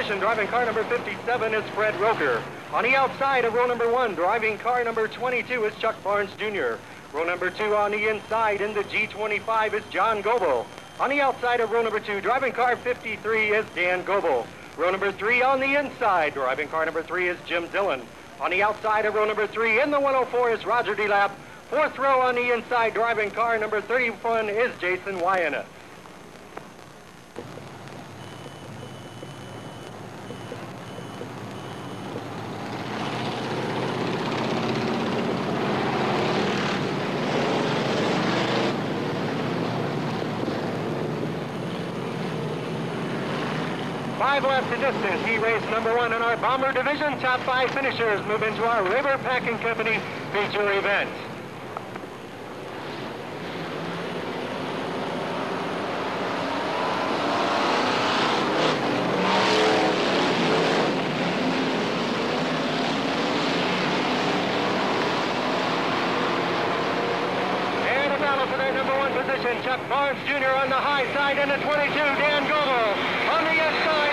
position, driving car number 57, is Fred Roker. On the outside of row number 1, driving car number 22, is Chuck Barnes Jr. Row number 2 on the inside in the G25 is John Goebel. On the outside of row number 2, driving car 53 is Dan Goebel. Row number 3 on the inside, driving car number 3 is Jim Dillon. On the outside of row number 3 in the 104 is Roger DeLapp. Fourth row on the inside, driving car number 31 is Jason Wyana. Five laps of distance. He raced number 1 in our Bomber Division. Top 5 finishers move into our River Packing Company feature event. And a battle for that number 1 position. Chuck Barnes Jr. on the high side in the 22. Dan Goebel on the inside.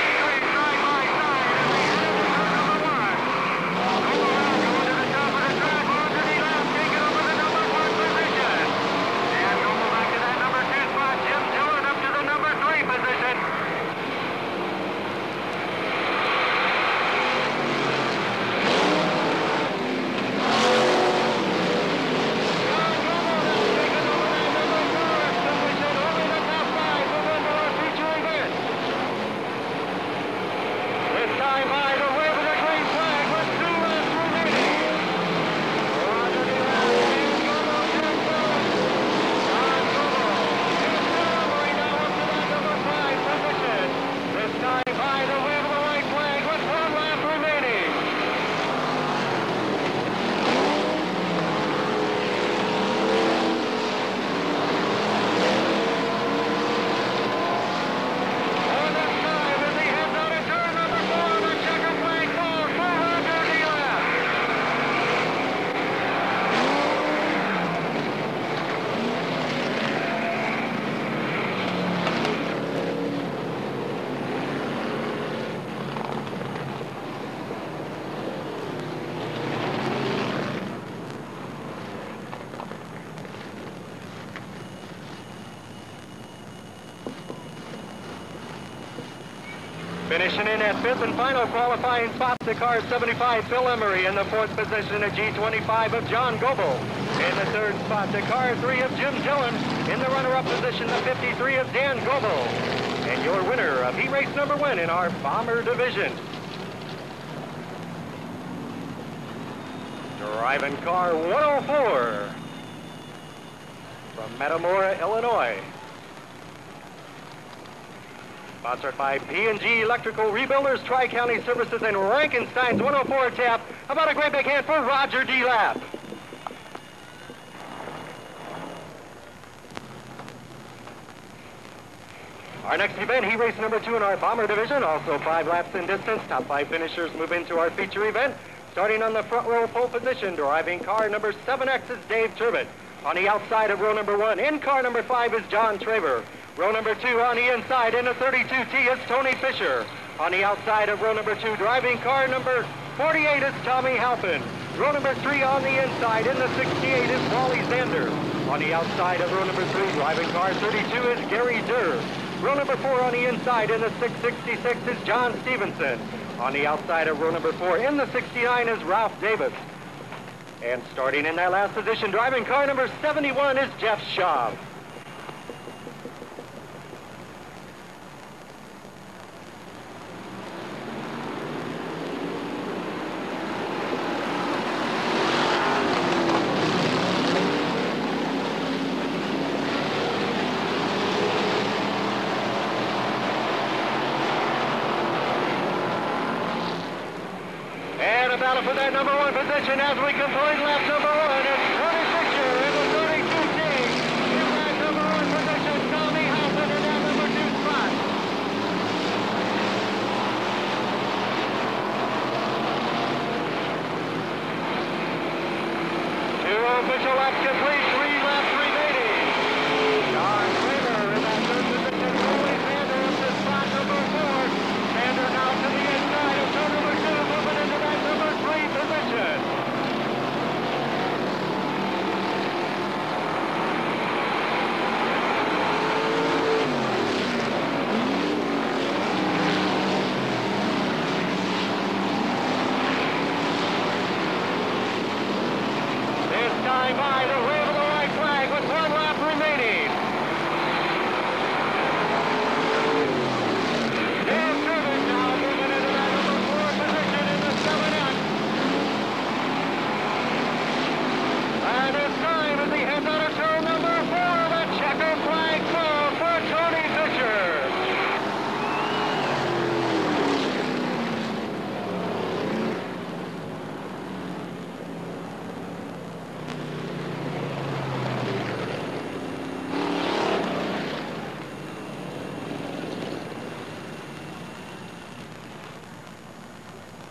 Finishing in at 5th and final qualifying spot, the car 75, Phil Emery. In the 4th position, a G25 of John Goebel. In the 3rd spot, the car 3 of Jim Dillon. In the runner-up position, the 53 of Dan Goebel. And your winner of heat race number 1 in our Bomber Division. Driving car 104 from Metamora, Illinois. Sponsored by P&G Electrical Rebuilders, Tri-County Services, and Rankenstein's 104 tap. How about a great big hand for Roger DeLapp? Our next event, heat race number 2 in our Bomber Division, also 5 laps in distance. Top 5 finishers move into our feature event. Starting on the front row pole position, driving car number 7X is Dave Turbot. On the outside of row number 1, in car number 5 is John Traver. Row number 2 on the inside in the 32T is Tony Fisher. On the outside of row number 2, driving car number 48 is Tommy Halpin. Row number 3 on the inside in the 68 is Wally Zander. On the outside of row number 3, driving car 32 is Gary Durr. Row number 4 on the inside in the 666 is John Stevenson. On the outside of row number 4 in the 69 is Ralph Davis. And starting in that last position, driving car number 71 is Jeff Schaub. Battle for that number 1 position as we complete lap number 1. It's Tony Fisher in the 32T. In that number 1 position, Tommy Halpin in that number 2 spot. Two official laps complete, 3 laps remaining. John Traver in that 3rd position. Wally Zander up to spot number 4. Zander now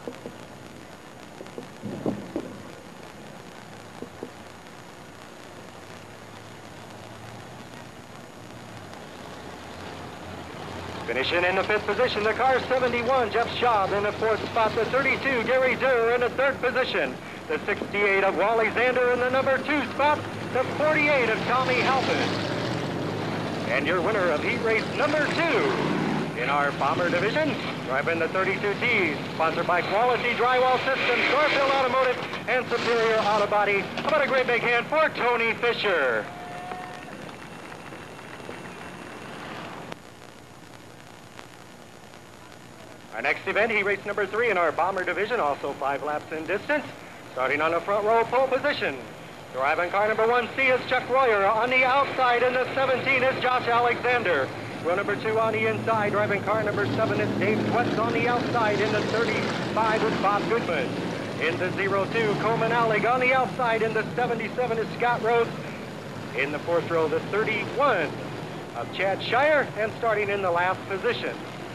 Finishing in the 5th position, the car 71, Jeff Schaub. In the 4th spot, the 32, Gary Durr. In the 3rd position, the 68 of Wally Zander. In the number 2 spot, the 48 of Tommy Halpin. And your winner of heat race number 2 in our Bomber division, driving the 32T, sponsored by Quality Drywall Systems, Garfield Automotive, and Superior Auto Body. How about a great big hand for Tony Fisher? Our next event, heat race number 3 in our Bomber division, also 5 laps in distance. Starting on the front row pole position. Driving car number 1C is Chuck Royer. On the outside in the 17 is Josh Alexander. Row number 2 on the inside. Driving car number 7 is Dave Sweats. On the outside in the 35 is Bob Goodman. In the 02, Coleman Allig. On the outside in the 77 is Scott Rhodes. In the 4th row, the 31 of Chad Shire. And starting in the last position.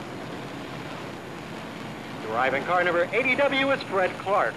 Driving car number 80W is Fred Clark.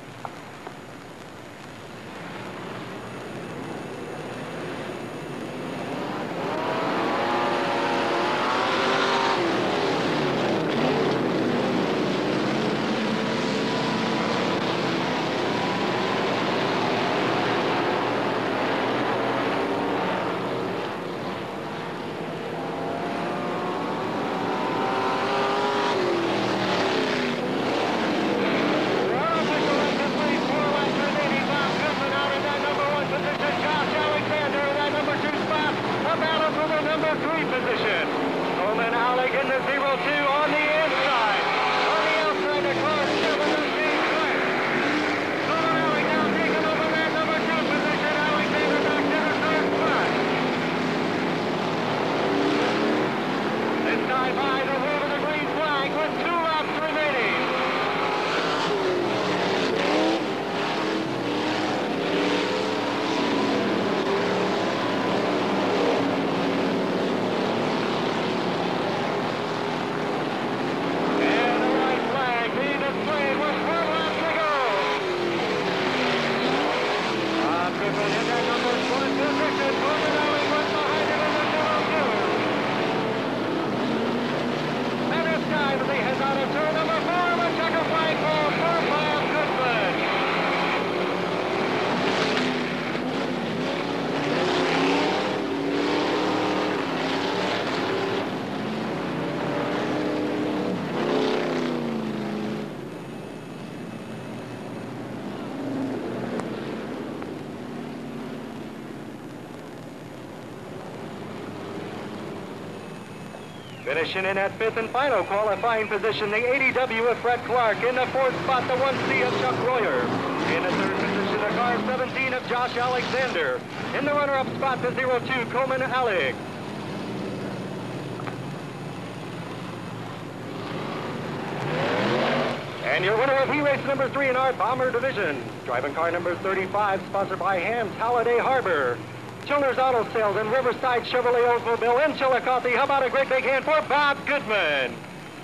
Finishing in at 5th and final qualifying position, the 80W of Fred Clark. In the 4th spot, the 1C of Chuck Royer. In the 3rd position, the car 17 of Josh Alexander. In the runner-up spot, the 02, Coleman Allig. And your winner of heat race number 3 in our Bomber division, driving car number 35, sponsored by Hams Holiday Harbor, Childers Auto Sales, and Riverside Chevrolet Oldsmobile in Chillicothe. How about a great big hand for Bob Goodman?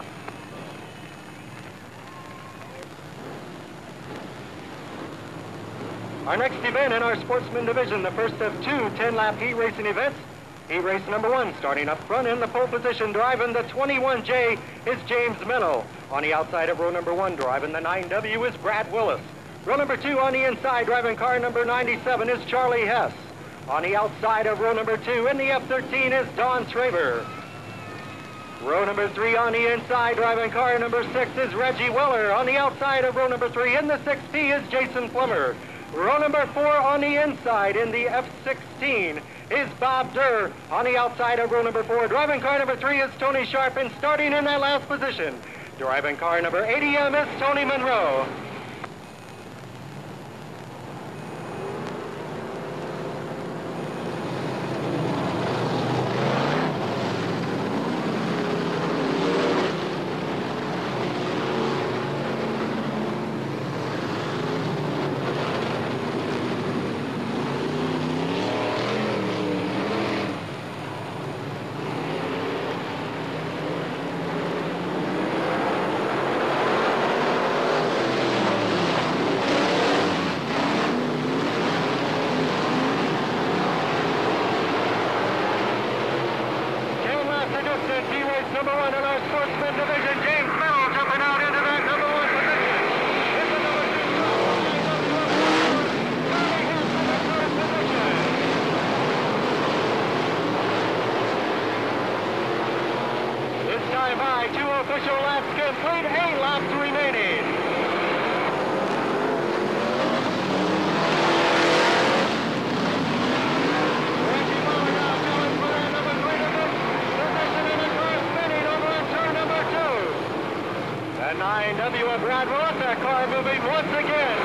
Our next event in our Sportsman division, the first of 2 10-lap heat racing events. Heat race number 1, starting up front in the pole position, driving the 21J is James Mennel. On the outside of row number 1, driving the 9W is Brad Willis. Row number 2 on the inside, driving car number 97 is Charlie Hess. On the outside of row number 2 in the F13 is Don Traver. Row number 3 on the inside, driving car number 6 is Reggie Weller. On the outside of row number 3 in the 6P is Jason Plummer. Row number 4 on the inside in the F16 is Bob Durr. On the outside of row number 4, driving car number 3 is Tony Sharp, and starting in that last position, driving car number 80M is Tony Monroe. number 1 in our sportsman division. James Merrill jumping out into that number 1 position. Into number 2, Charlie Hess in the third position. This time by 2 official laps complete, 8 laps remaining. The 9W of Brad Willis, that car moving once again.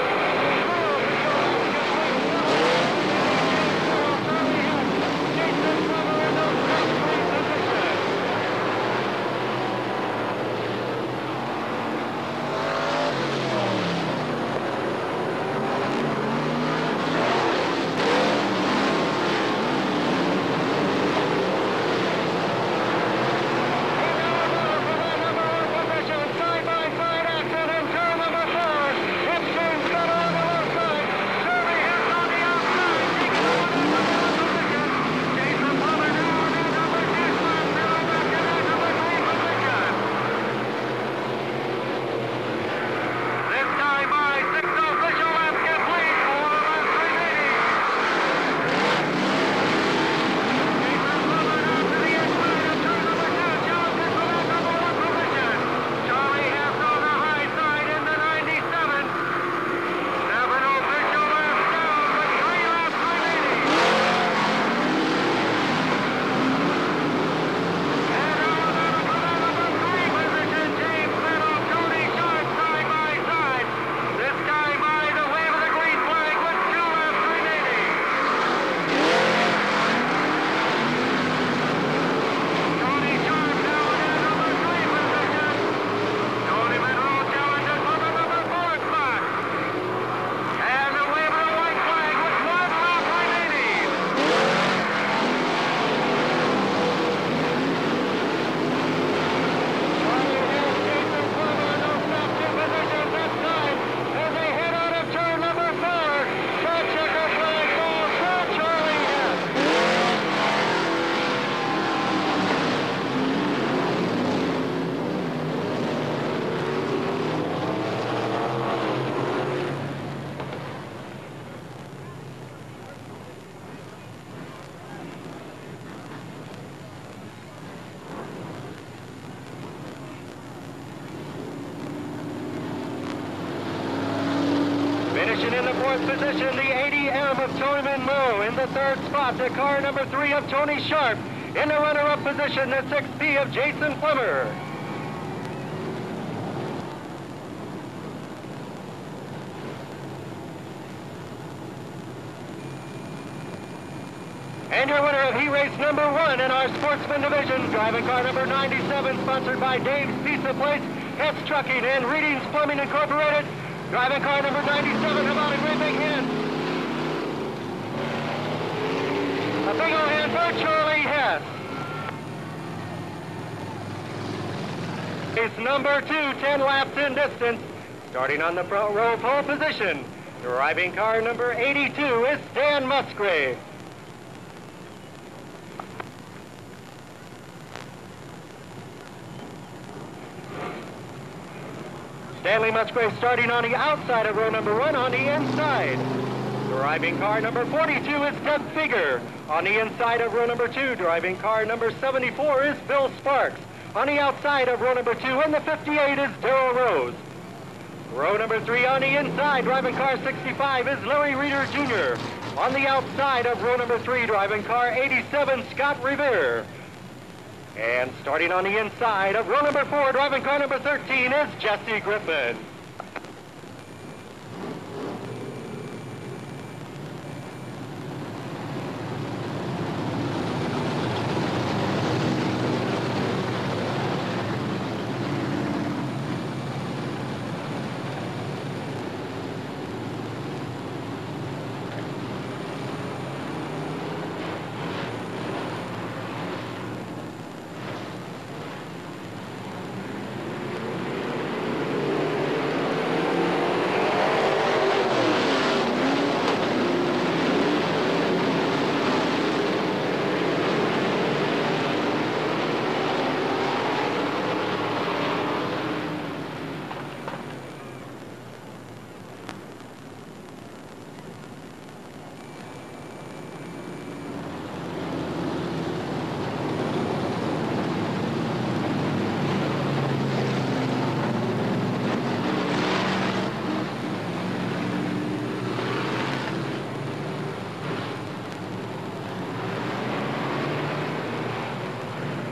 Finishing in the 4th position, the 80M of Tony Moe. In the 3rd spot, the car number 3 of Tony Sharp. In the runner-up position, the 6P of Jason Flimmer. And your winner of heat race number 1 in our sportsman division, driving car number 97, sponsored by Dave's Pizza Place, Hess Trucking, and Readings Plumbing Incorporated. Driving car number 97, how about a great big hand? A big old hand for Charlie Hess. It's number 2, 10 laps in distance. Starting on the front row pole position. Driving car number 82 is Dan Musgrave. Stanley Musgrave starting on the outside of row number 1 on the inside. Driving car number 42 is Doug Figger. On the inside of row number 2, driving car number 74 is Bill Sparks. On the outside of row number 2 and the 58 is Darrell Rose. Row number 3 on the inside, driving car 65 is Larry Reeder Jr. On the outside of row number 3, driving car 87, Scott Revere. And starting on the inside of row number 4, driving car number 13 is Jesse Griffin.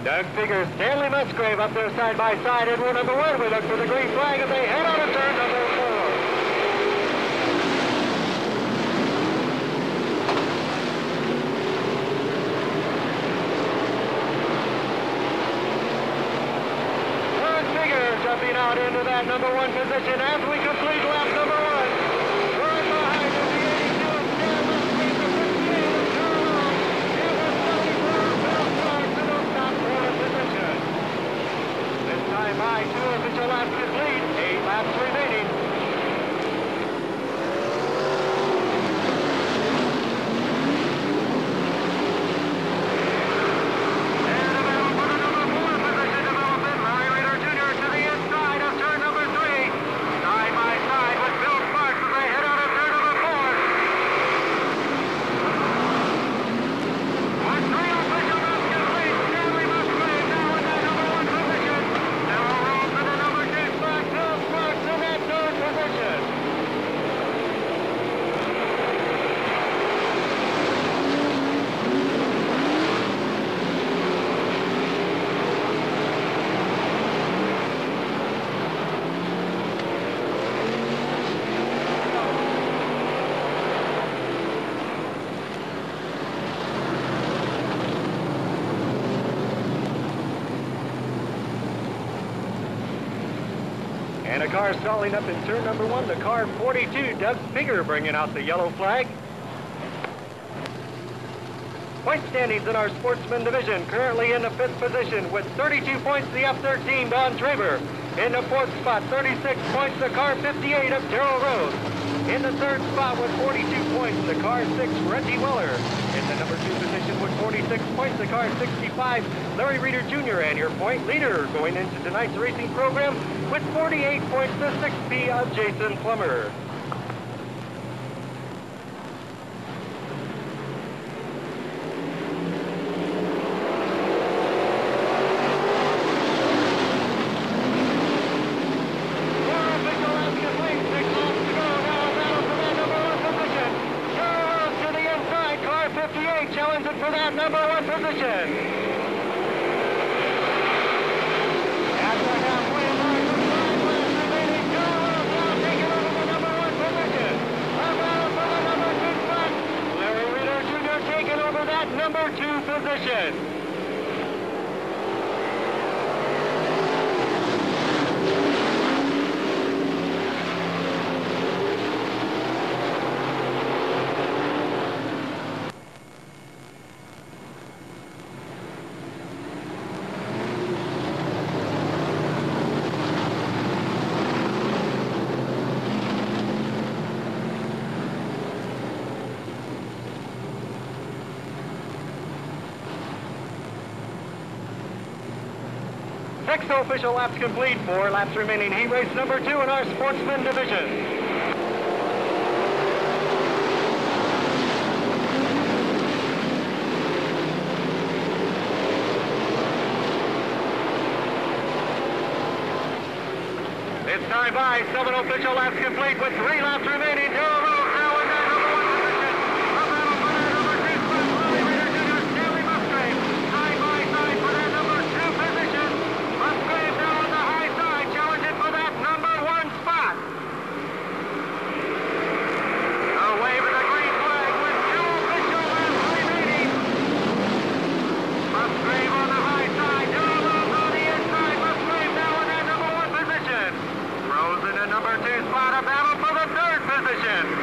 Doug Figger, Stanley Musgrave up there side by side in row number 1. We look for the green flag as they head out of turn number 4. Jumping out into that number 1 position as we complete lap number 1. Right behind is the 82 of Stanley Musgrave, the 58 of Carlo, and the 74 of Bill Clark to the top 4 position. This time by 2 official laps complete, 8 laps remaining. And a car stalling up in turn number 1, the car 42, Doug Figger, bringing out the yellow flag. Point standings in our sportsman division, currently in the 5th position with 32 points, the F13, Don Traber. In the 4th spot, 36 points, the car 58 of Darrell Rose. In the 3rd spot with 42 points, the car 6, Reggie Weller. In the number 2 position with 46 points, the car 65, Larry Reeder Jr. And your point leader going into tonight's racing program with 48 points, the 6P of Jason Plummer. Challenging for that number 1 position. At the halfway mark, with 5 laps remaining, Carlos now taking over the number 1 position. A battle for the number 2 spot. Larry Reeder Jr. taking over that number 2 position. Six official laps complete, 4 laps remaining. Heat race number 2 in our sportsman division. It's time by 7 official laps complete with 3 laps remaining. Darrell Rose now in that number 1 position. A battle for that number 2 spot. Larry Reeder Jr. Stanley Musgrave side by side for that number 2 position. Musgrave now on the high side, challenging for that number 1 spot. A wave of the green flag with 2 official laps remaining. Musgrave on the high side, Darrell Rose on the inside. Musgrave now in that number 1 position. Rose in the number 2 spot, a battle for the 3rd position.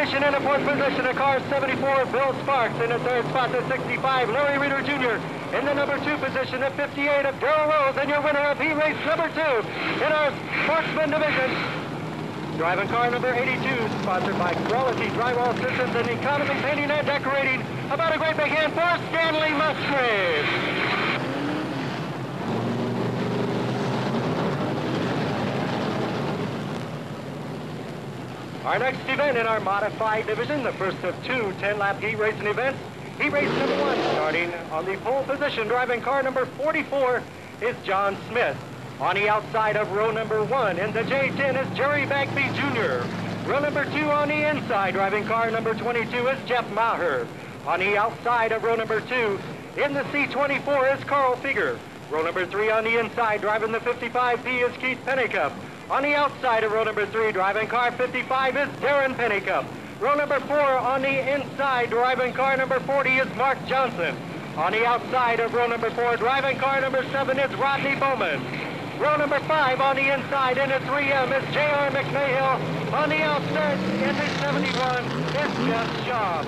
Finishing in the fourth position, a car 74, Bill Sparks. In the third spot, the 65, Larry Reeder Jr. In the number 2 position, the 58 of Darrell Rose. And your winner of heat race number 2 in our Sportsman division. Driving car number 82, sponsored by Quality Drywall Systems and Economy Painting and Decorating. About a great big hand for Stanley Musgrave. Our next event in our modified division, the first of 2 10-lap heat racing events. Heat race number 1, starting on the pole position, driving car number 44 is John Smith. On the outside of row number 1 in the J10 is Jerry Bagby Jr. Row number 2 on the inside, driving car number 22 is Jeff Maher. On the outside of row number 2 in the C24 is Carl Fieger. Row number 3 on the inside, driving the 55P is Keith Pennicup. On the outside of row number 3, driving car 55 is Darren Pennicup. Row number 4 on the inside, driving car number 40 is Mark Johnson. On the outside of row number 4, driving car number 7 is Rodney Bowman. Row number 5 on the inside in the 3M is J.R. McMahill. On the outside in the 71 is Jeff Shaw.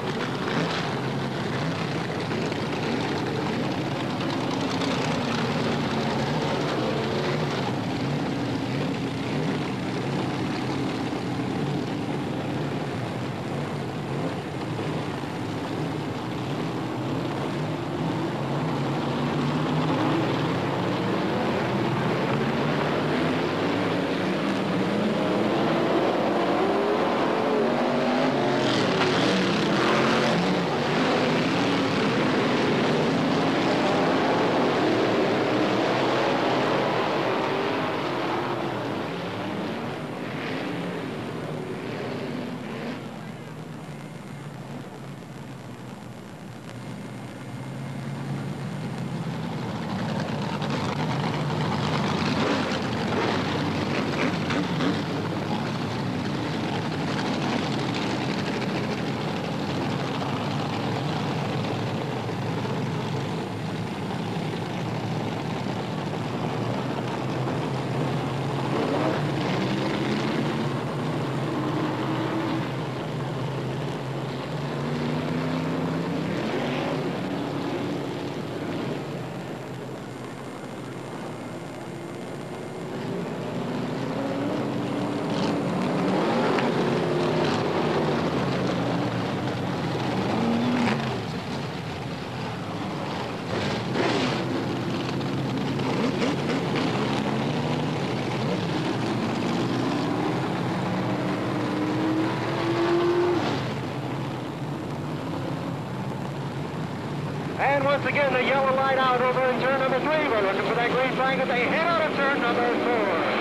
And once again, the yellow light out over in turn number 3. We're looking for that green flag as they head out of turn number 4.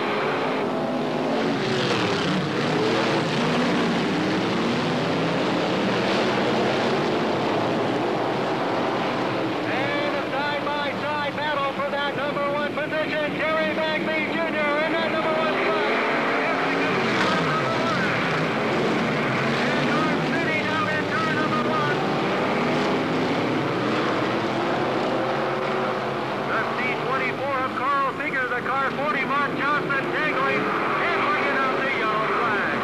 Position, Jerry Bagby Jr. in that number 1 spot. And North City down in turn number 1. The C24 of Carl Fieger, the car 40 Mark Johnson tangling and bringing out the yellow flag.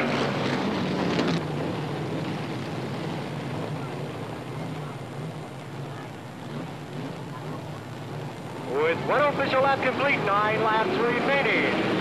With one official lap complete, 9 laps remaining.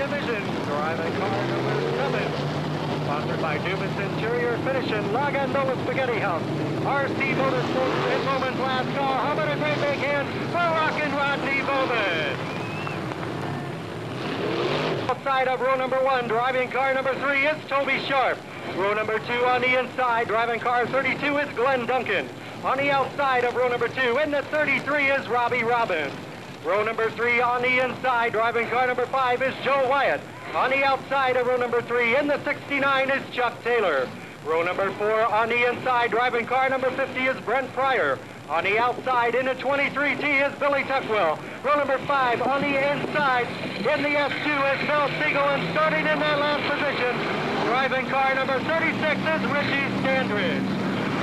Division, driving car number 7. Sponsored by Dubas Interior Finish and Lagandola Spaghetti House. RC Motorsports in Bowman's last car. How about a great big hand for Rockin' Rodney Bowman? Outside of row number 1, driving car number 3 is Toby Sharp. Row number 2 on the inside, driving car 32 is Glenn Duncan. On the outside of row number 2, in the 33 is Robbie Robbins. Row number 3 on the inside, driving car number 5 is Joe Wyatt. On the outside of row number 3, in the 69 is Chuck Taylor. Row number 4 on the inside, driving car number 50 is Brent Pryor. On the outside, in the 23T is Billy Tuckwell. Row number 5 on the inside, in the S2 is Bill Siegel, and starting in that last position, driving car number 36 is Richie Standridge.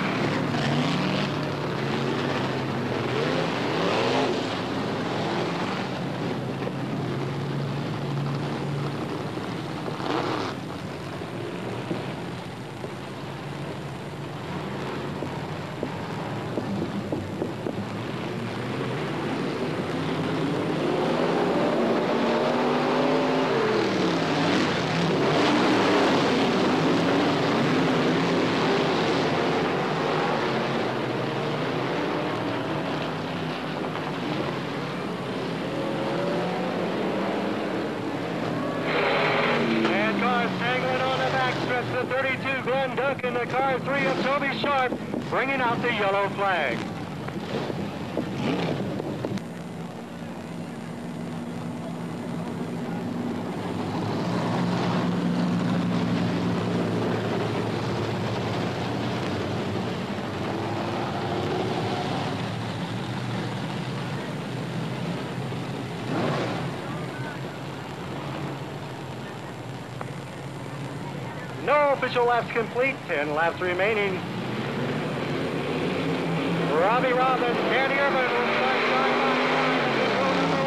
The 32 Glenn Duncan, the car 3 of Toby Sharp, bringing out the yellow flag. No official laps complete, 10 laps remaining. Robbie Robbins, Danny Irvin will start row number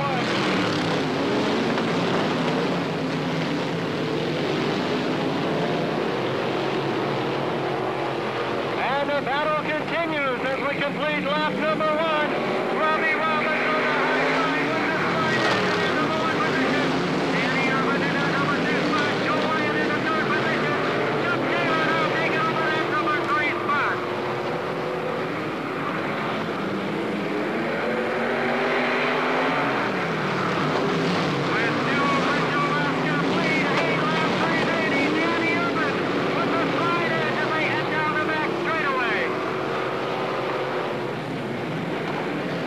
1. And the battle continues as we complete lap number 1. Robbie Robbins on the high side with the slide engine in number 1 position. Danny Irvin in the number 2 spot. Joe Wyatt in the 3rd position. Chuck Taylor now taking over that number 3 spot. With 2 official laps complete, 8 laps remaining. Danny Irvin with the slide edge as they head down the back straightaway.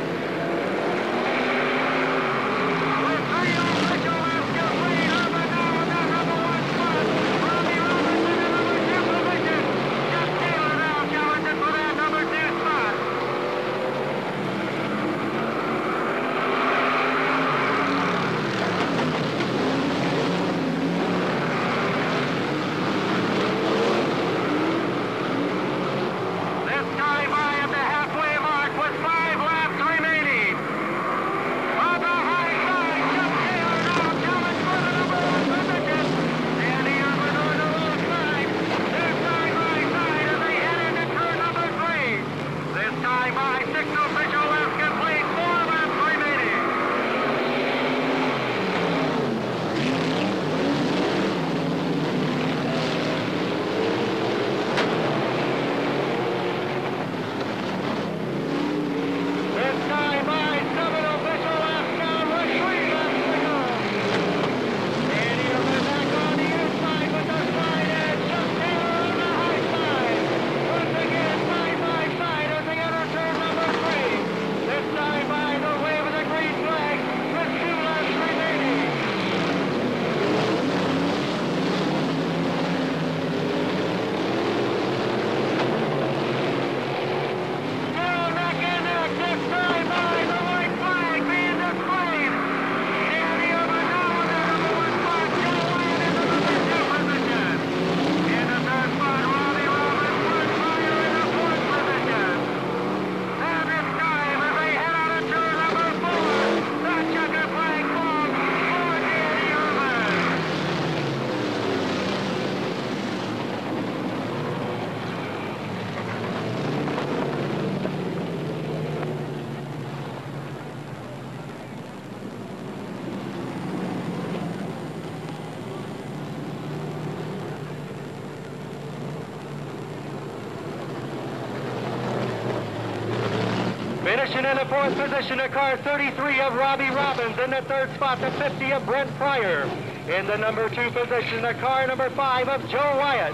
position. In the fourth position, the car 33 of Robbie Robbins. In the third spot, the 50 of Brent Pryor. In the number 2 position, the car number 5 of Joe Wyatt.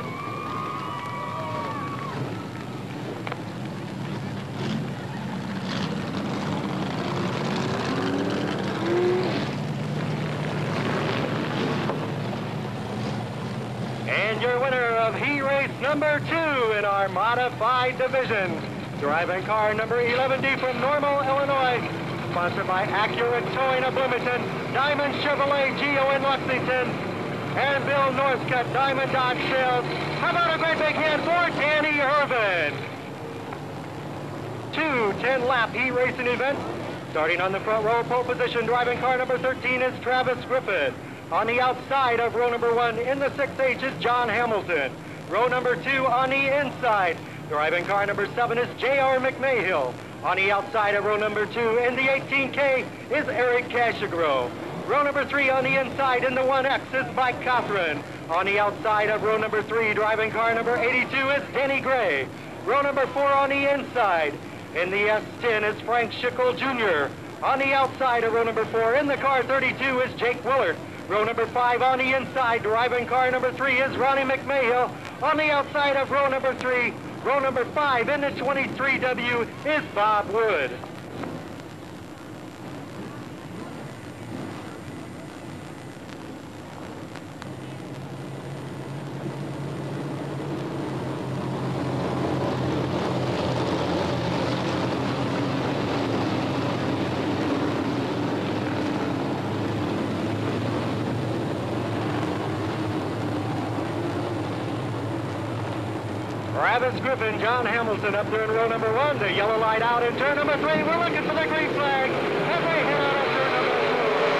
And your winner of heat race number 2 in our modified division, driving car number 11D from Normal, Illinois, sponsored by Accurate Towing of Bloomington, Diamond Chevrolet Geo in Lexington, and Bill Northcutt, Diamond Dodge Sales. How about a great big hand for Danny Irvin? 2 10-lap heat racing events. Starting on the front row, pole position, driving car number 13 is Travis Griffith. On the outside of row number 1 in the 6H is John Hamilton. Row number 2 on the inside, driving car number 7 is J.R. McMahill. On the outside of row number 2 in the 18K is Eric Cashagro. Row number 3 on the inside in the 1X is Mike Cothran. On the outside of row number 3, driving car number 82 is Denny Gray. Row number 4 on the inside in the S10 is Frank Schickel Jr. On the outside of row number 4 in the car 32 is Jake Willard. Row number 5 on the inside, driving car number 3 is Ronnie McMahill. On the outside of row number 3, row number 5 in the 23W is Bob Wood. Travis Griffin, John Hamilton up there in row number 1. The yellow light out in turn number 3. We're looking for the green flag as they head out of turn number 4.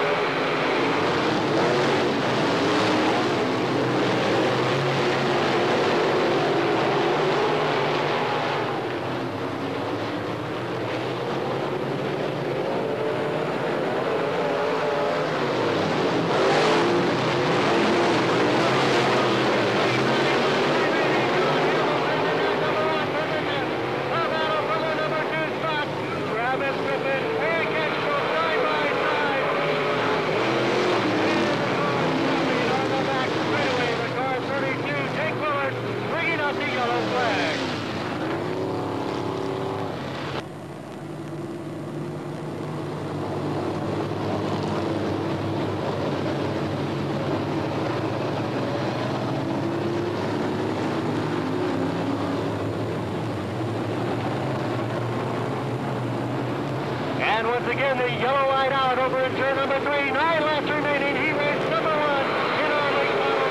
And once again, the yellow light out over in turn number 3. 9 laps remaining. He race number 1 in our late model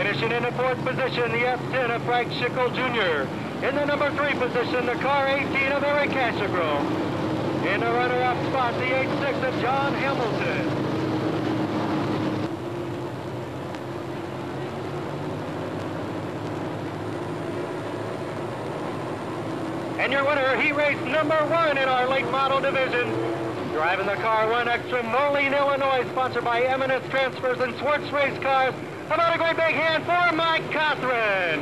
Finishing in the 4th position, the S10 of Frank Schickel Jr. In the number 3 position, the car 18 of Eric Cashagro. In the runner-up spot, the 8-6 of John Hamilton. And your winner, he raced number 1 in our late model division. Driving the car 1 extra, Moline, Illinois, sponsored by Eminence Transfers and Swartz Race Cars. How about a great big hand for Mike Cothran?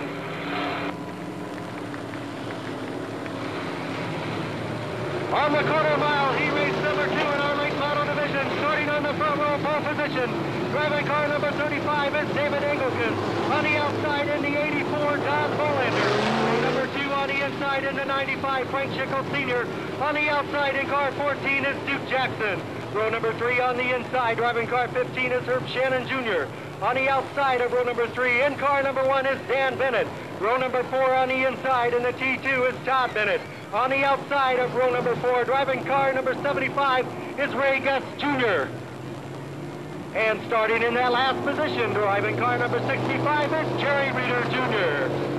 On the quarter mile, he raced number 2 in our late model division, starting on the front row pole position. Driving car number 35 is David Engelken. On the outside in the 84, Don Bolander. Number 2 on the inside in the 95, Frank Schickel Sr. On the outside in car 14 is Duke Jackson. Row number 3 on the inside, driving car 15 is Herb Shannon Jr. On the outside of row number 3, in car number 1 is Dan Bennett. Row number 4 on the inside in the T2 is Todd Bennett. On the outside of row number 4, driving car number 75 is Ray Gus Jr. And starting in that last position, driving car number 65 is Jerry Reeder Jr.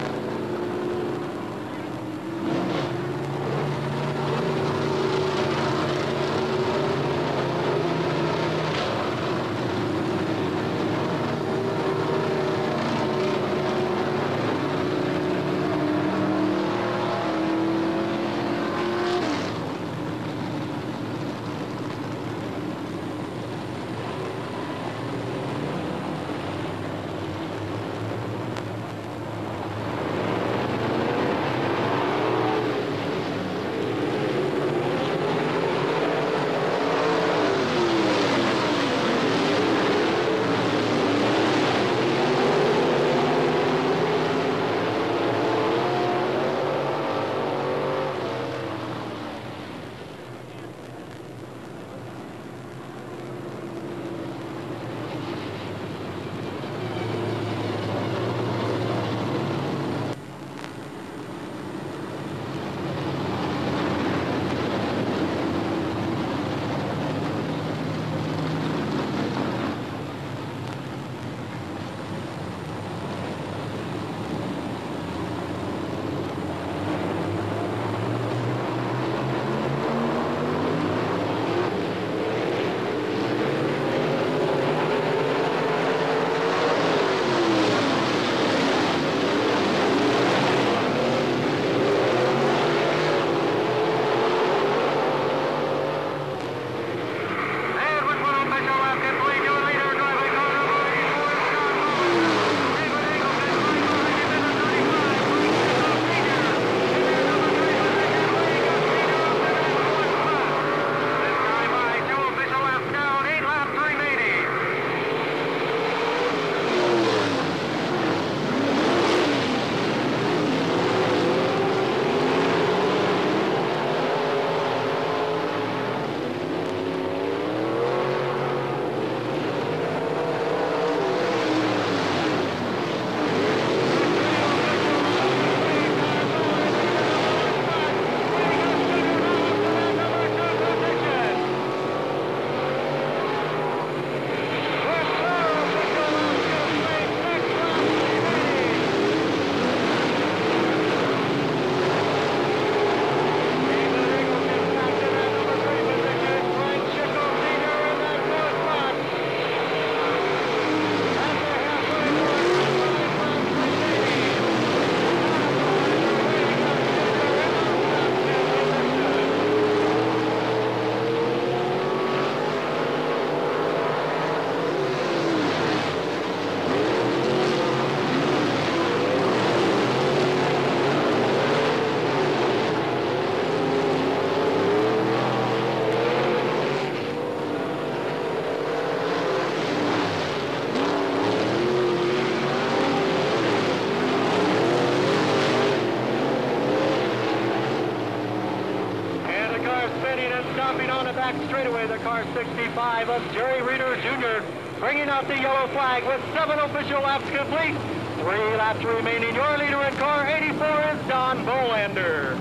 back straightaway, the car 65 of Jerry Reeder Jr. bringing out the yellow flag with 7 official laps complete. 3 laps remaining. Your leader in car 84 is Don Bolander.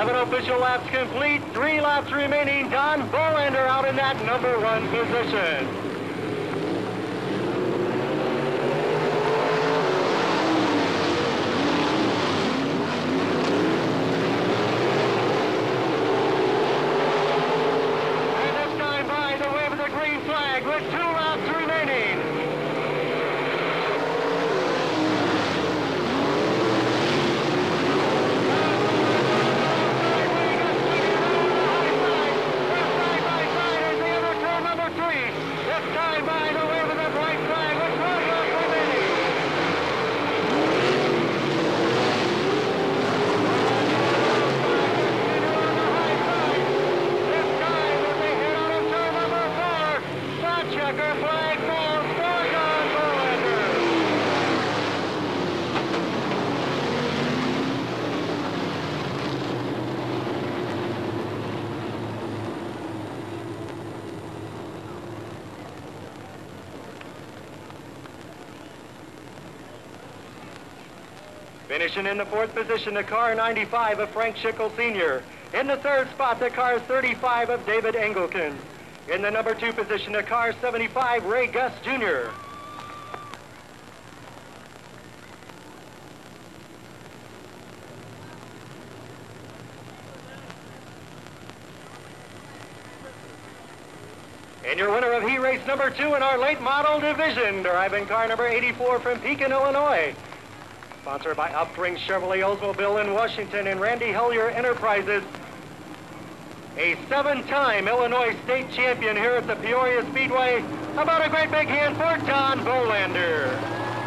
7 official laps complete, 3 laps remaining. Don Bolander out in that number 1 position. With 2 laps remaining. Side by side as the other turn number 3. This time by the way with the bright flag with 12 laps remaining. This time as they head out of turn number 4. Checker flag falls for Don Bolander. Finishing in the 4th position, the car 95 of Frank Schickel Sr. In the 3rd spot, the car 35 of David Engelken. In the number 2 position, the car 75, Ray Gus Jr. And your winner of heat race number 2 in our late model division, driving car number 84 from Pekin, Illinois. Sponsored by Upspring Chevrolet Oldsmobile in Washington and Randy Hellier Enterprises. A 7-time Illinois state champion here at the Peoria Speedway. How about a great big hand for Don Bolander?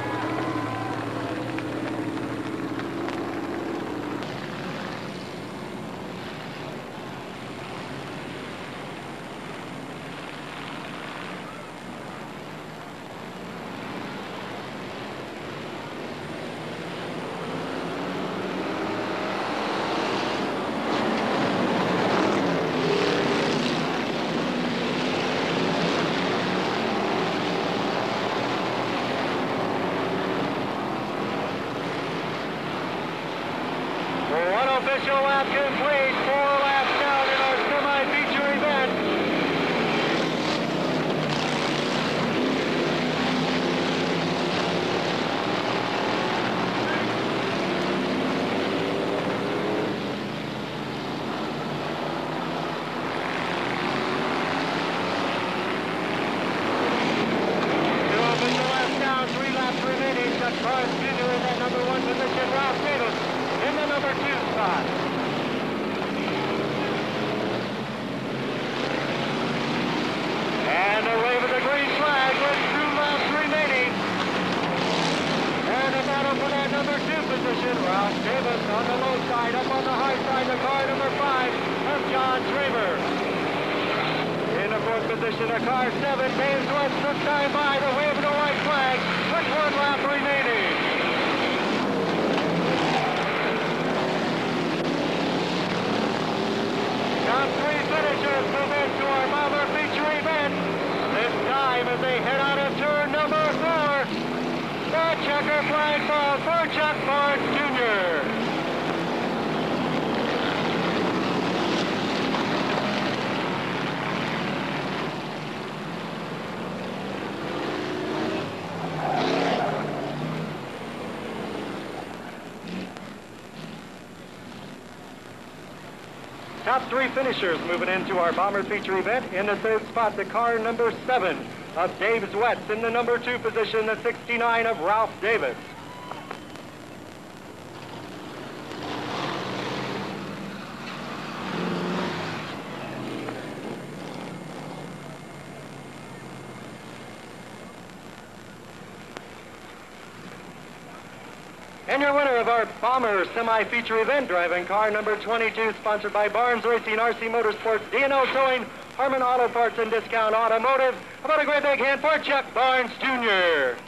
Official lap complete, 4 laps down in our semi-feature event. Two official laps down, 3 laps remaining. Chuck Barnes Jr. in that number 1 position. Ralph Davis in the number 2 spot. And a wave of the green flag with 2 laps remaining. And a battle for that number 2 position. Ralph Davis on the low side, up on the high side, the car number 5 of John Traver. In the 4th position, the car 7, James West, this time by the wave of the white flag with 1 lap remaining. Top 3 finishers move into our Bomber feature event. This time as they head out of turn number 4, the checker flag falls for Chuck Barnes Jr. Top 3 finishers moving into our Bomber feature event. In the 3rd spot, the car number 7 of Dave Zwetz. In the number 2 position, the 69 of Ralph Davis. And your winner of our Bomber semi-feature event, driving car number 22, sponsored by Barnes Racing, RC Motorsports, D&O Towing, Harmon Auto Parts and Discount Automotive. How about a great big hand for Chuck Barnes Jr.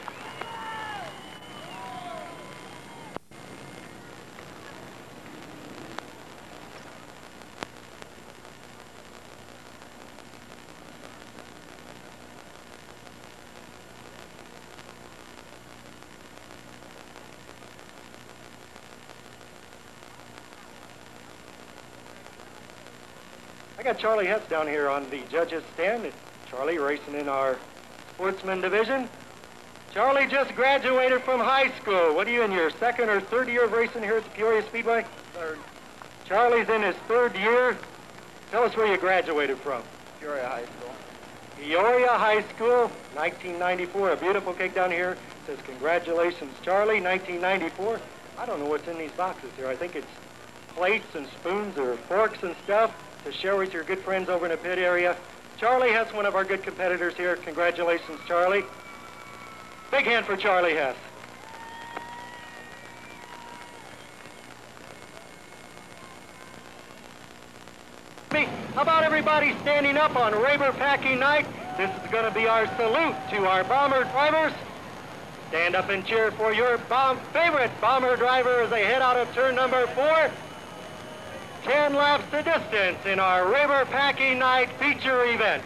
I got Charlie Hess down here on the judges stand. It's Charlie racing in our sportsman division. Charlie just graduated from high school. What are you in your second or third year of racing here at the Peoria Speedway? Third. Charlie's in his third year. Tell us where you graduated from. Peoria High School. Peoria High School, 1994. A beautiful cake down here. Says, congratulations, Charlie, 1994. I don't know what's in these boxes here. I think it's plates and spoons or forks and stuff to share with your good friends over in the pit area. Charlie Hess, one of our good competitors here. Congratulations, Charlie. Big hand for Charlie Hess. How about everybody standing up on Raymer Packing Night? This is going to be our salute to our bomber drivers. Stand up and cheer for your favorite bomber driver as they head out of turn number 4. 10 laps the distance in our Raymer Packing Night feature event.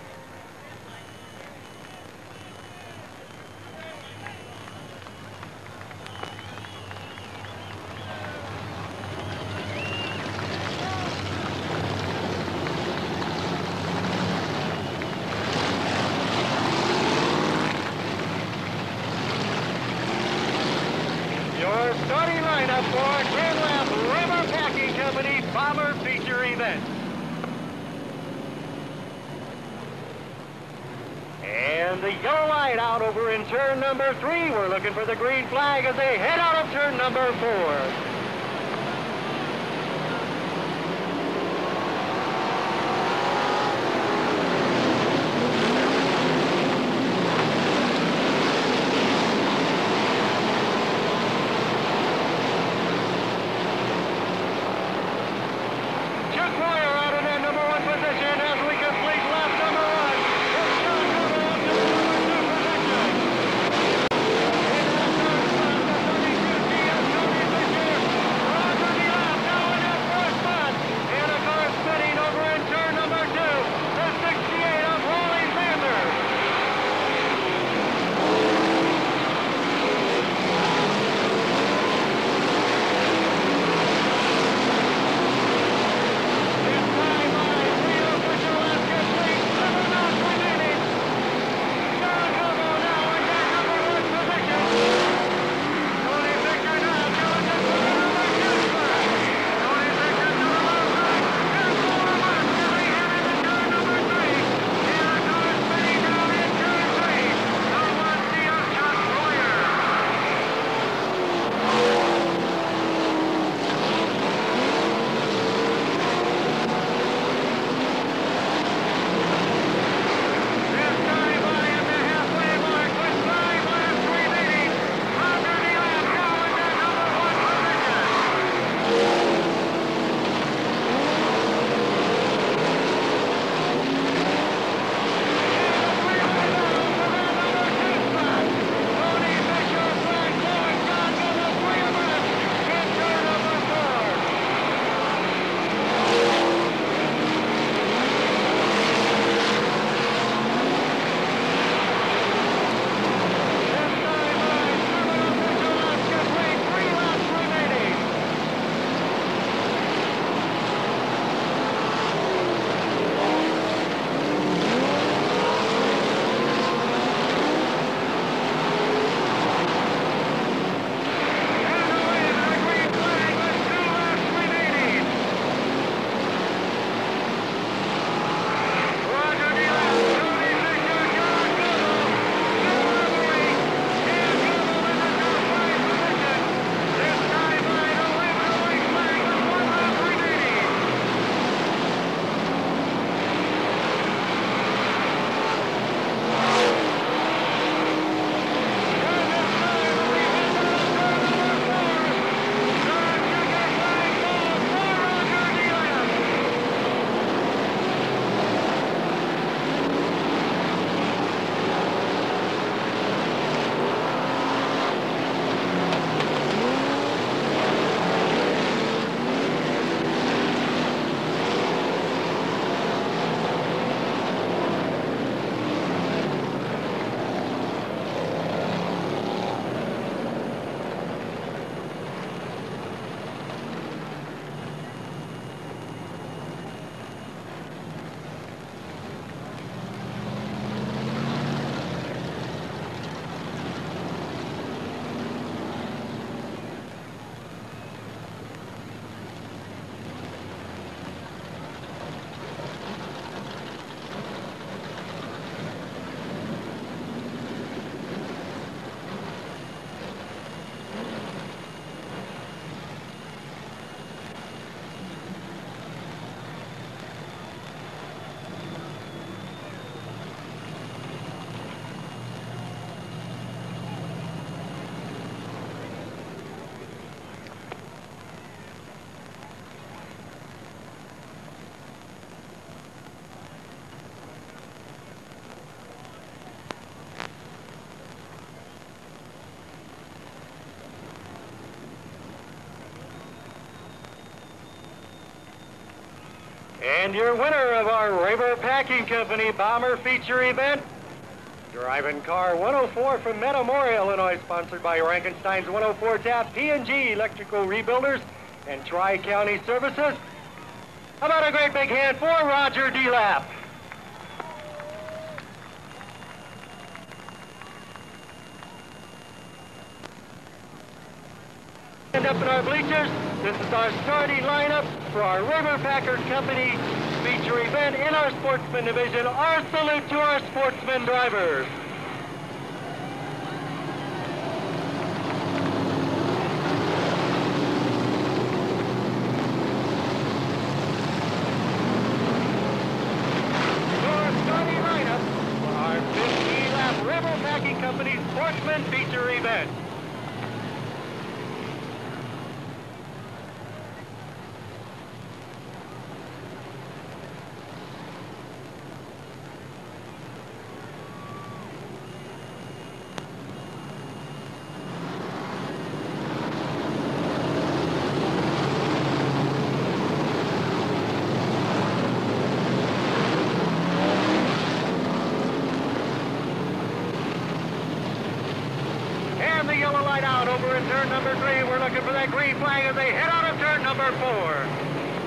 Your starting lineup for 10 lap Raymer Packing Company Bomber Feature Event. And the yellow light out over in turn number 3. We're looking for the green flag as they head out of turn number 4. And your winner of our Raymer Packing Company Bomber Feature event, driving car 104 from Metamora, Illinois, sponsored by Rankenstein's 104 Tap, P&G Electrical Rebuilders, and Tri-County Services. How about a great big hand for Roger DeLapp? And up in our bleachers, this is our starting lineup for our Raymer Packing Company feature event in our sportsman division. Our salute to our sportsman drivers. Our starting lineup for our 15-lap Raymer Packing Company sportsman feature event. The yellow light out over in turn number 3. We're looking for that green flag as they head out of turn number 4.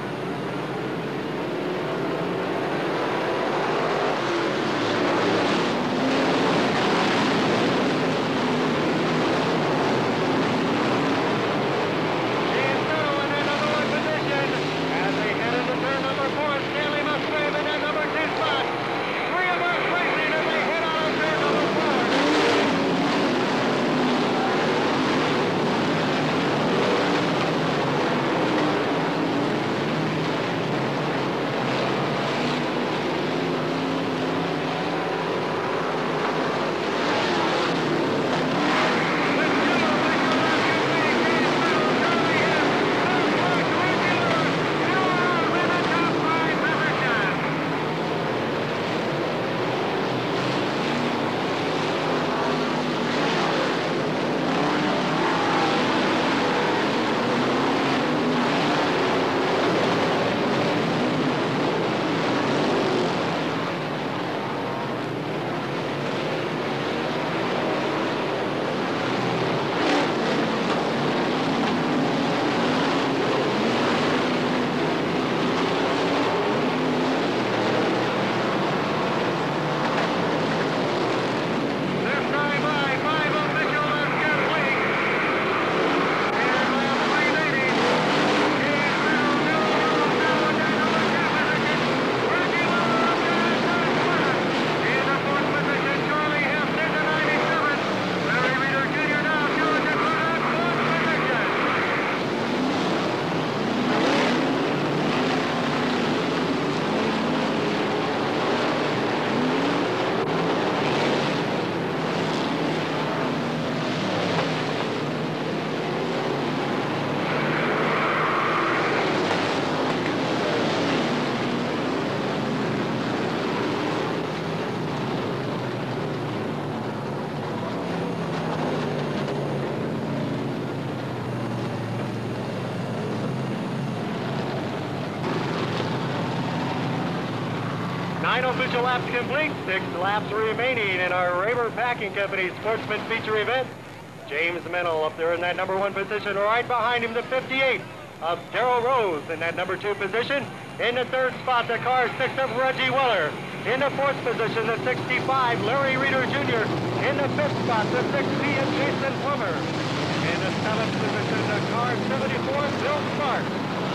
Nine official laps complete, 6 laps remaining in our Raymer Packing Company Sportsman Feature event. James Mennel up there in that number 1 position, right behind him the 58 of Darrell Rose in that number 2 position. In the 3rd spot, the car 6 of Reggie Weller. In the 4th position, the 65, Larry Reeder Jr. In the 5th spot, the 60 of Jason Plummer. In the 7th position, the car 74, Bill Sparks.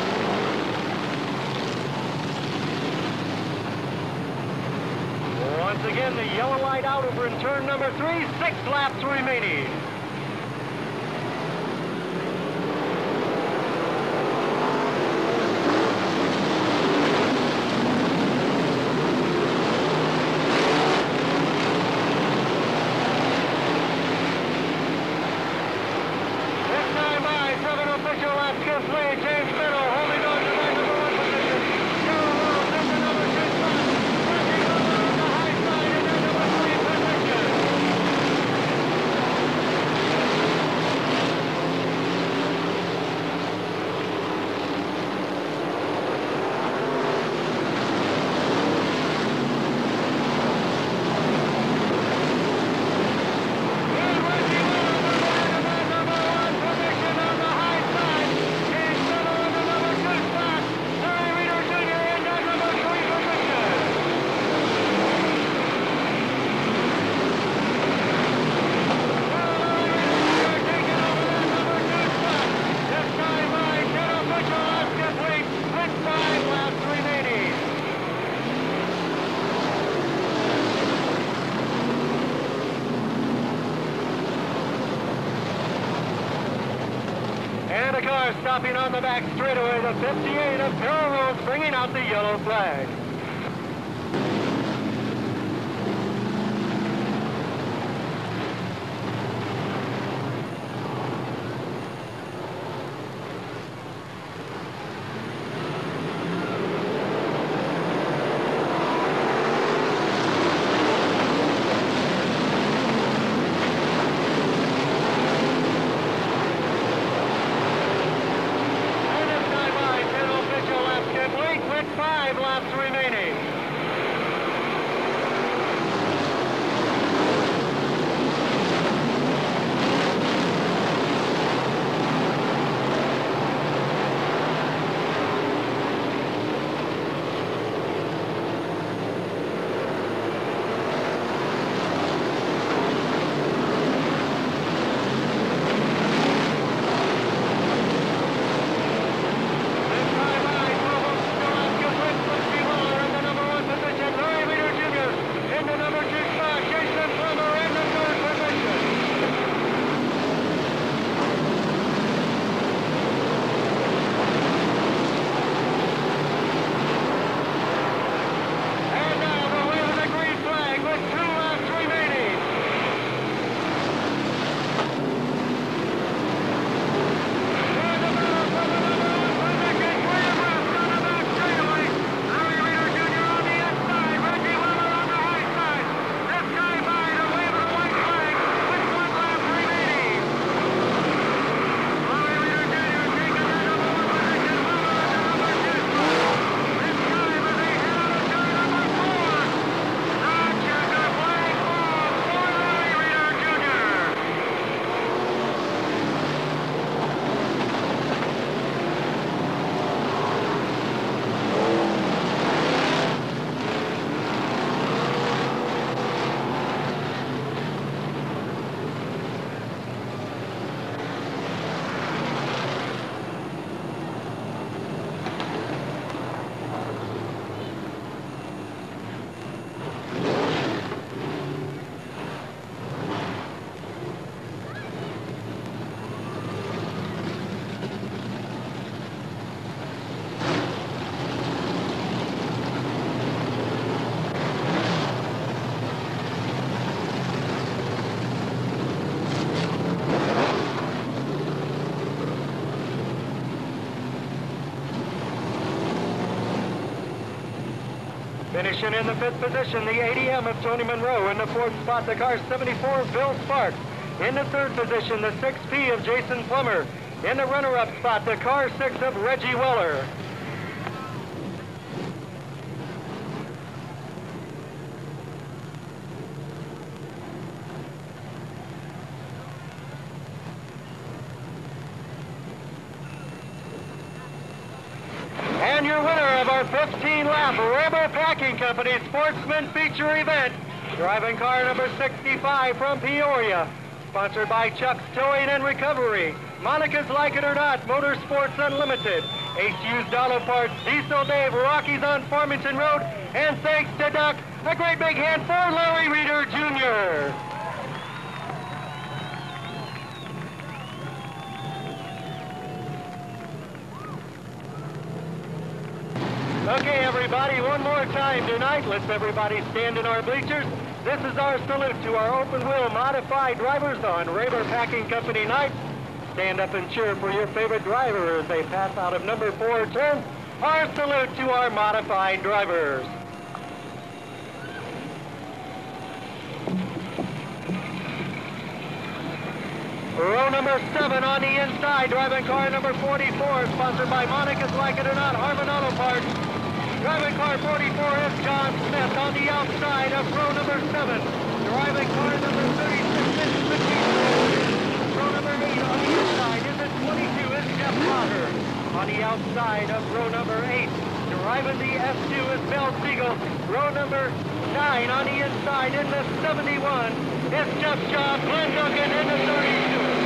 Once again, the yellow light out over in turn number 3, 6 laps remaining. James Mennel holding on to that number 1 position. Darrell Rose in the number 2 spot. Reggie Weller on the high side in that number 3 position. the car stopping on the back straightaway. The 58 of Carol Rose bringing out the yellow flag. With 5 laps remaining. Finishing in the 5th position, the 80M of Tony Monroe. In the 4th spot, the car 74 of Bill Sparks. In the 3rd position, the 6P of Jason Plummer. In the runner-up spot, the car 6 of Reggie Weller. And your winner of our 15-lap Rayber Packing Company Sportsman Feature event, driving car number 65 from Peoria, sponsored by Chuck's Towing and Recovery, Monica's Like It or Not Motorsports Unlimited, Ace Used Auto Parts, Diesel Dave, Rockies on Farmington Road, and thanks to Duck, a great big hand for Larry Reeder Jr. Okay, everybody, one more time tonight. Let's everybody stand in our bleachers. This is our salute to our open-wheel modified drivers on Rayber Packing Company night. Stand up and cheer for your favorite driver as they pass out of number 4 turn. Our salute to our modified drivers. Row number 7 on the inside, driving car number 44, sponsored by Monica's Like It or Not Harmon Auto Parts. Driving car 44 is John Smith on the outside of row number 7. Driving car number 36 is Matisse. Row number 8 on the inside is at 22 is Jeff Potter. On the outside of row number 8, driving the S2 is Mel Siegel. Row number 9 on the inside in the 71 is Jeff Shaw. Glenn Duncan in the 32.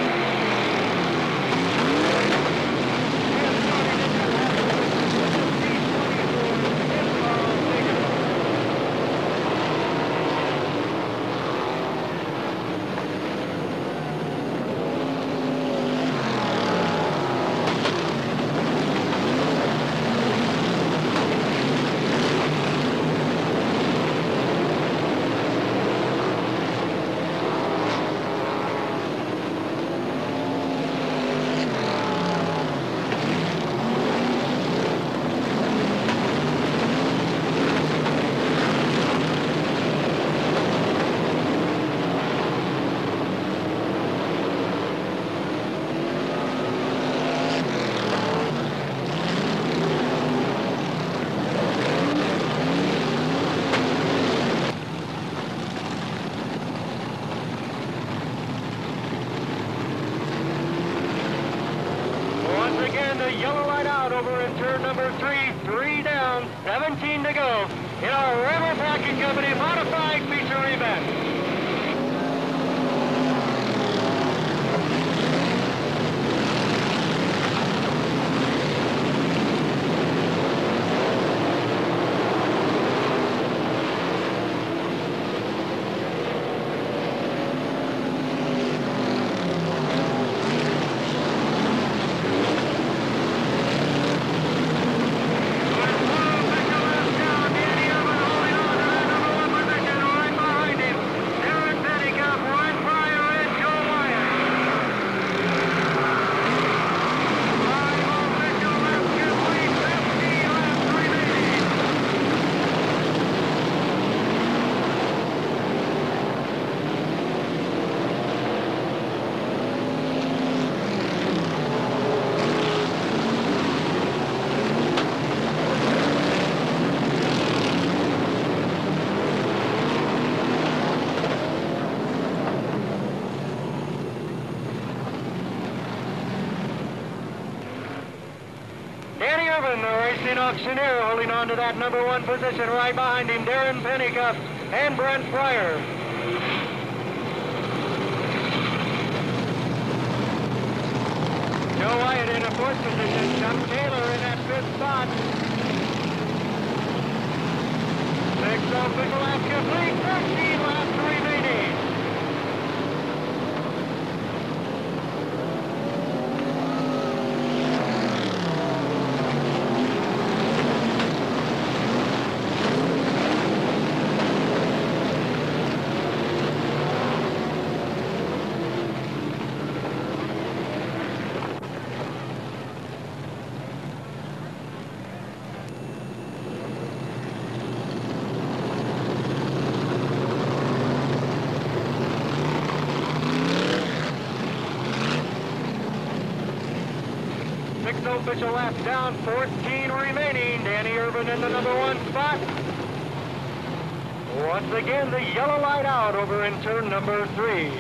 again the yellow light out over in turn number 3. 3 down, 17 to go in our Rebel Packing Company modified feature event. Danny Irvin, the racing auctioneer, holding on to that number 1 position. Right behind him, Darren Pennycuff and Brent Fryer. Joe Wyatt in a 4th position. Chuck Taylor in that 5th spot. 6 official lap complete, 13 laps remaining. Official lap down, 14 remaining. Danny Irvin in the number 1 spot. Once again, the yellow light out over in turn number 3.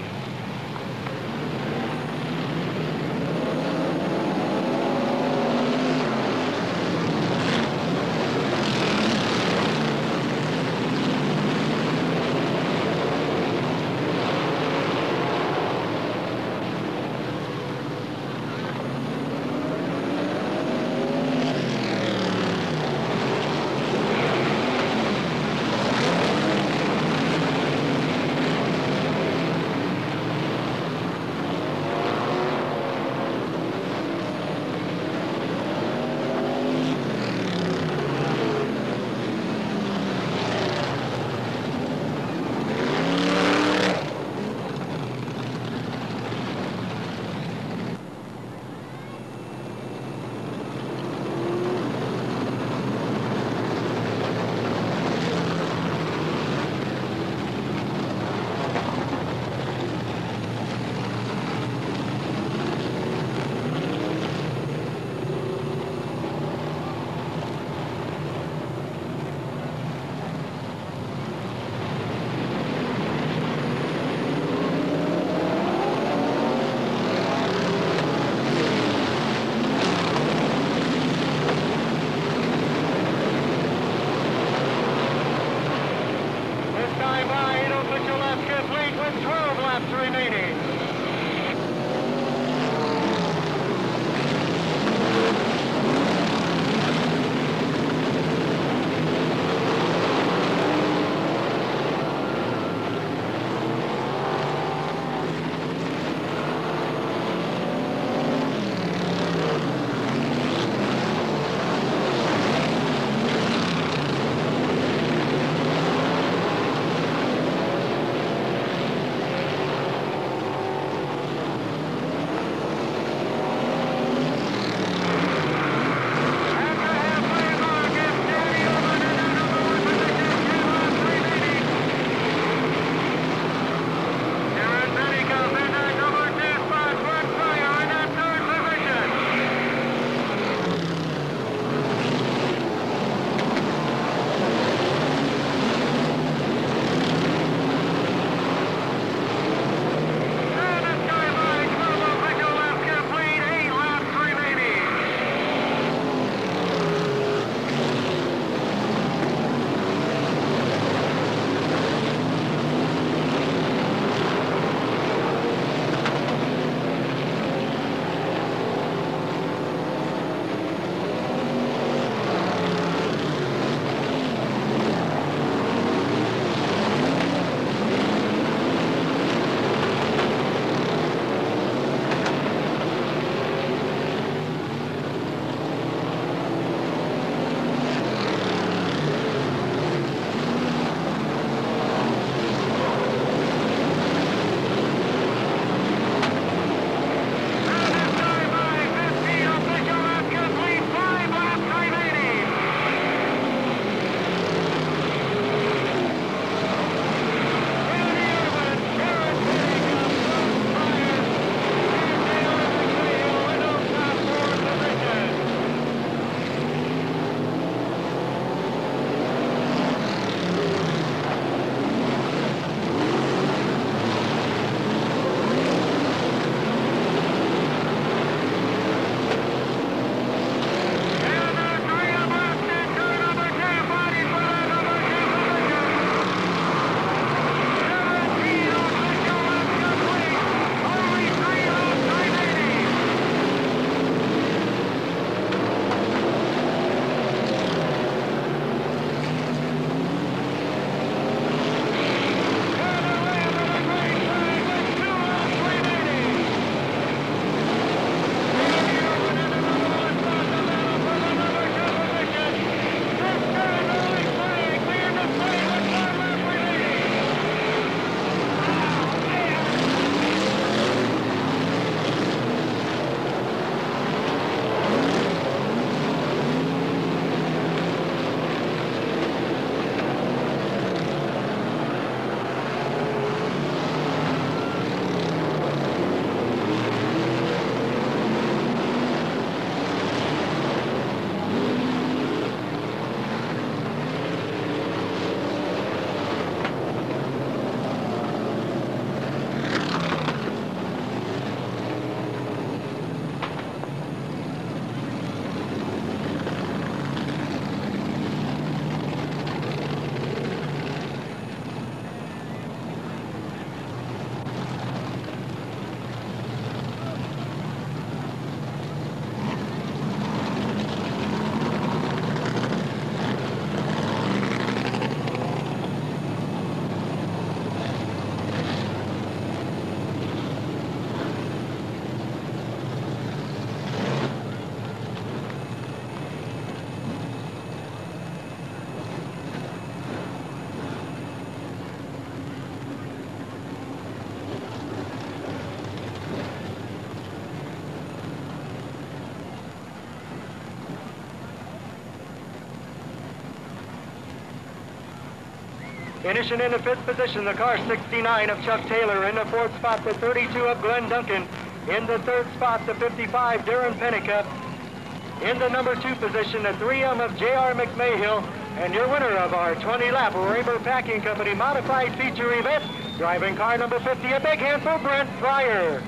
Finishing in the 5th position, the car 69 of Chuck Taylor. In the 4th spot, the 32 of Glenn Duncan. In the 3rd spot, the 55, Darren Pennica. In the number 2 position, the 3M of J.R. McMahill. And your winner of our 20-lap Raymer Packing Company Modified Feature event, driving car number 50, a big hand for Brent Fryer.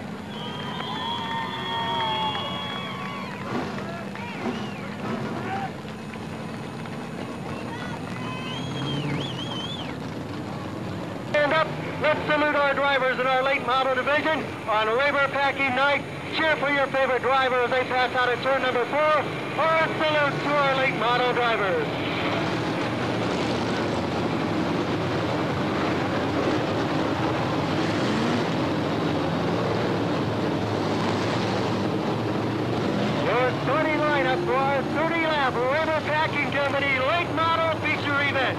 Stand up. Let's salute our drivers in our late model division on Raymer Packing Night. Cheer for your favorite driver as they pass out at turn number 4, or a salute to our late model drivers. Your starting lineup for our 30-lap Raymer Packing Company late model feature event.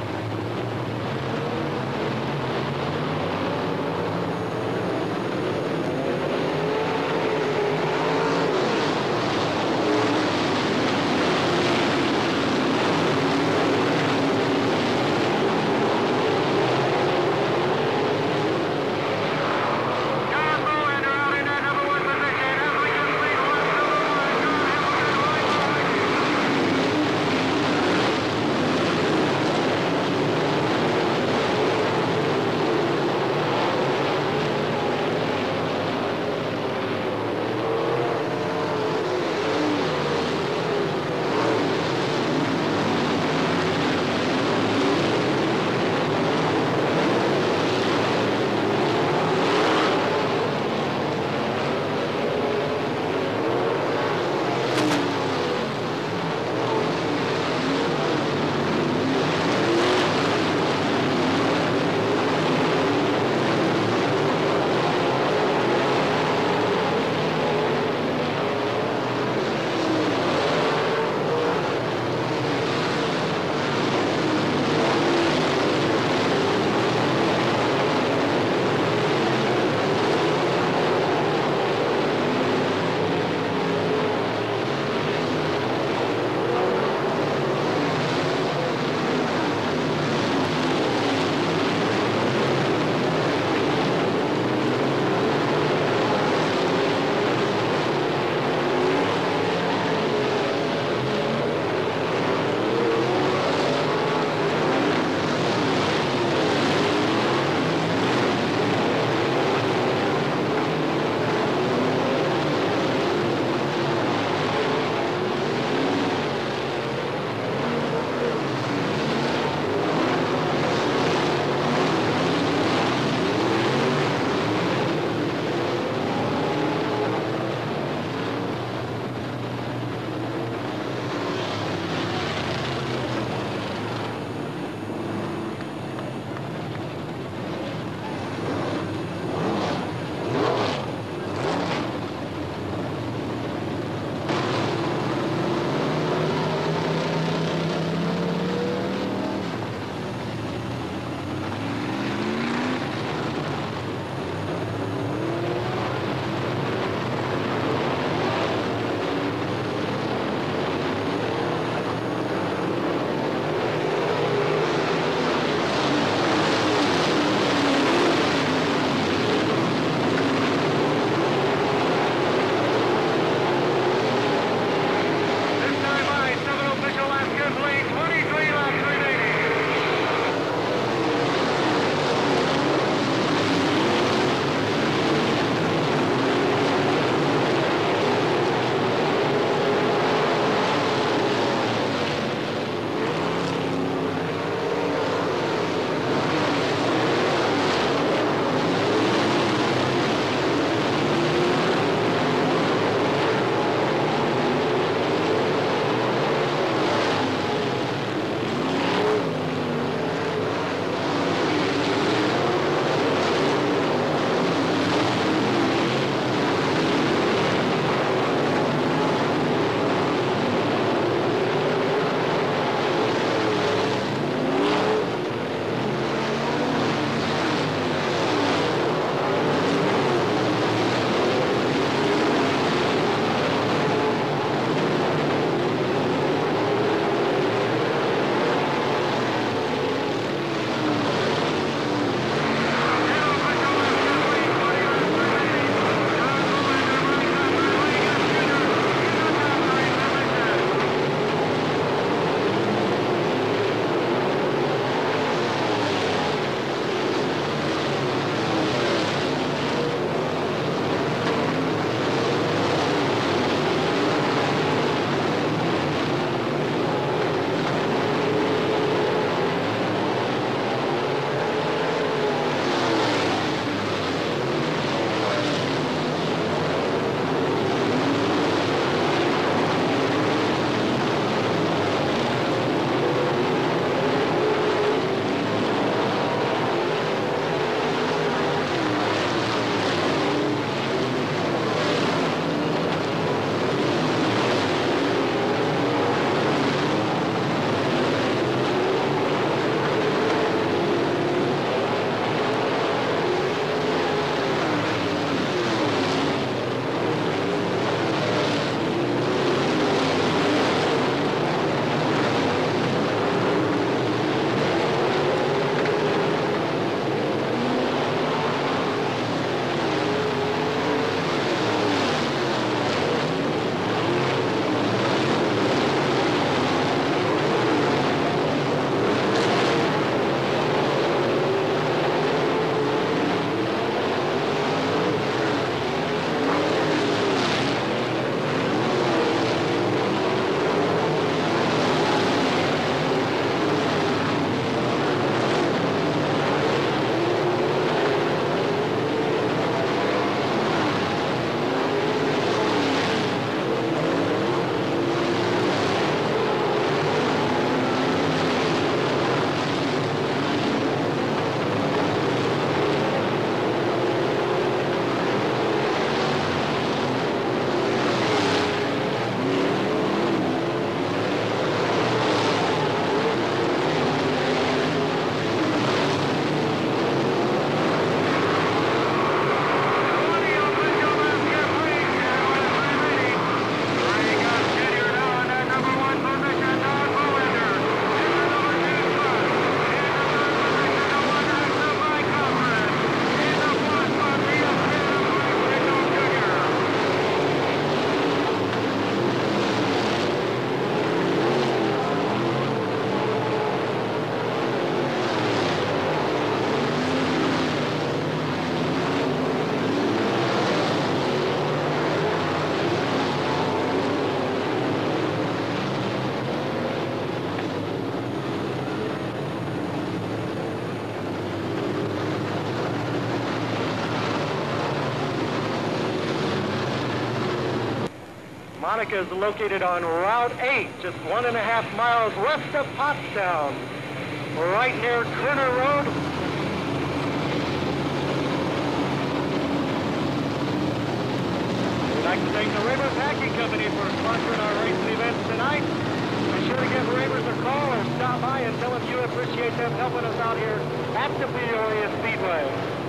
Monica is located on Route 8, just 1.5 miles west of Pottstown, right near Kerner Road. We'd like to thank the Raymer Packing Company for sponsoring our racing events tonight. Be sure to give Raymers a call or stop by and tell them you appreciate them helping us out here at the Peoria Speedway.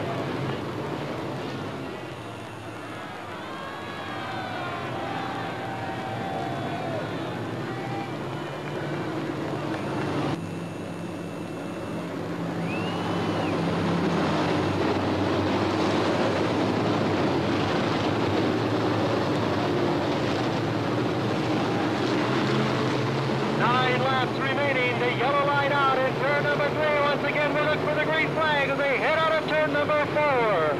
Remaining, the yellow line out in turn number 3. Once again, we look for the green flag as they head out of turn number 4.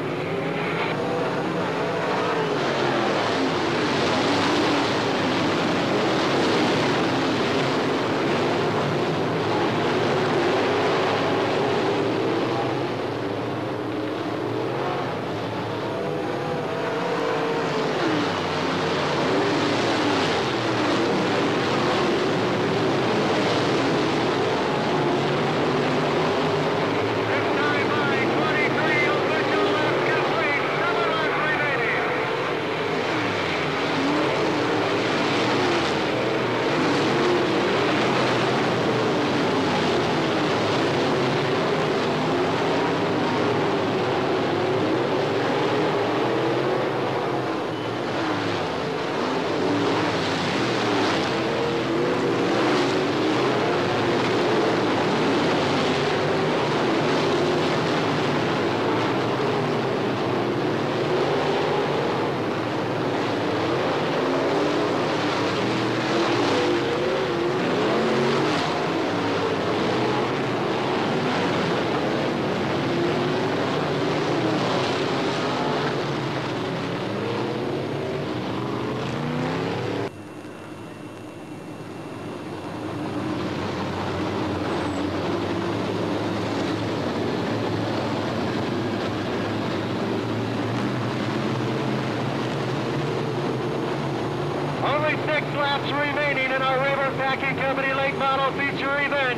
Only 6 laps remaining in our Raymer Packing Company late model feature event.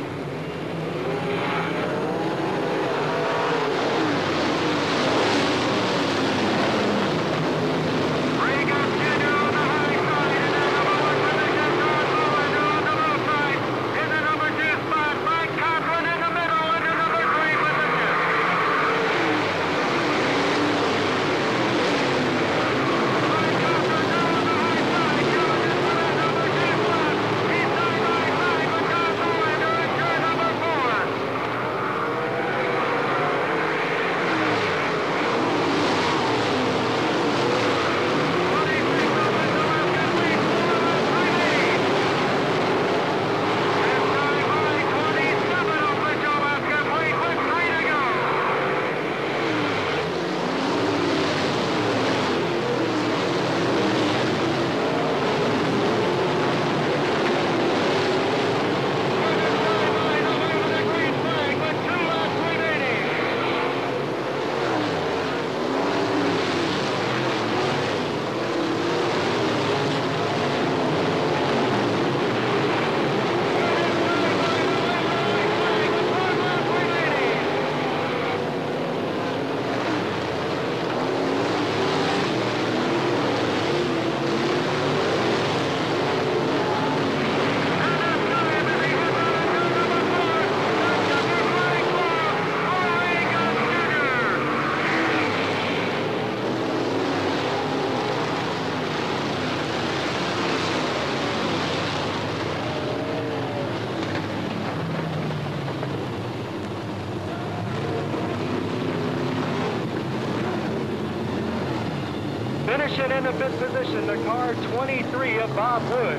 Finishing in the 5th position, the car 23 of Bob Wood.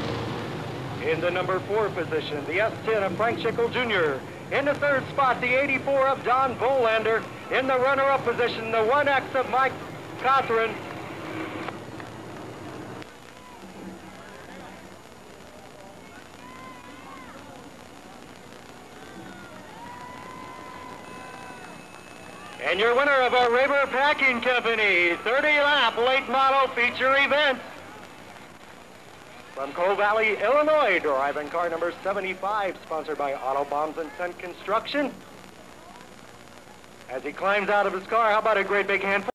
In the number 4 position, the S10 of Frank Schickel Jr. In the 3rd spot, the 84 of Don Bolander. In the runner-up position, the 1X of Mike Cothran. And your winner of our Raymer Packing Company 30-lap late model feature event, From Coal Valley, Illinois, driving car number 75, sponsored by Auto Bombs and Scent Construction. As he climbs out of his car, how about a great big hand